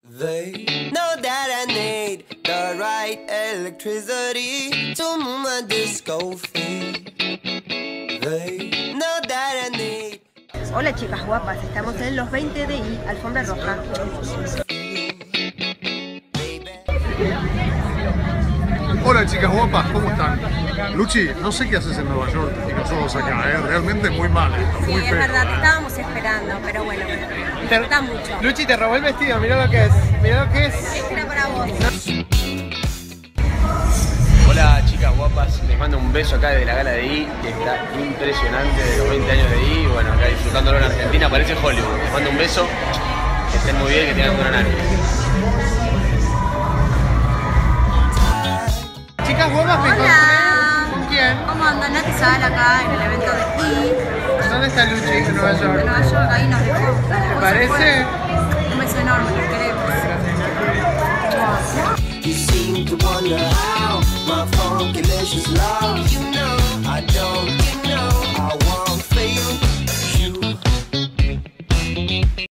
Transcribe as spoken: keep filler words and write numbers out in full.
They know that I need the right electricity to move my disco feet. They know that I need. Hola chicas guapas, estamos en los veinte de I, alfombra roja. Hola chicas guapas, ¿cómo están? Luchi, no sé qué haces en Nueva York y nosotros acá, ¿eh? Realmente muy mal, Sí, muy es feo. verdad, te estábamos esperando, pero bueno, me gusta mucho. Luchi, te robó el vestido, mira lo que es, mira lo que es. Era para vos. Hola chicas guapas, les mando un beso acá desde la gala de I, que está impresionante de los veinte años de I, bueno, acá disfrutándolo en Argentina, parece Hollywood. Les mando un beso, que estén muy bien, que tengan un gran año. Chicas guapas, me encontré. Hola. ¿Con quién? ¿Cómo andan? Nati Sal acá en el evento de I, ¿Dónde está Luchi en Nueva de York? Nueva York, ahí nos dejó. ¿Te parece? Un beso enorme, te queremos. You seem to wonder how my funky licious love. You know